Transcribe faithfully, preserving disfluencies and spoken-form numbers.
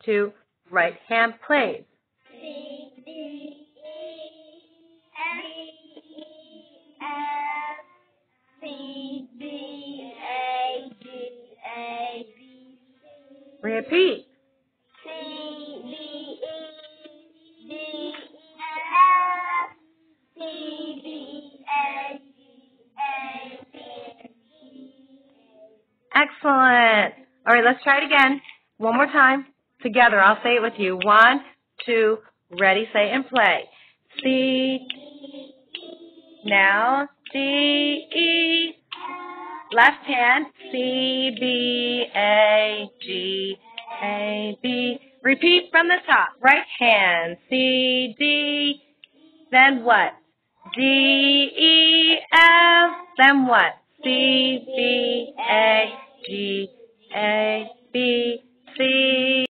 two, right hand plays. C, D, E, F, G, F, C, D, A, G, A, B, C. Repeat. C, D, E, D, E, F, C, D, A, G, A, B, C. Excellent. All right, let's try it again. One more time. Together, I'll say it with you. One, two, ready, say, and play. C, now, D, E, left hand, C, B, A, G, A, B. Repeat from the top. Right hand, C, D, then what? D, E, F, then what? C, B, A, G, A, B, C.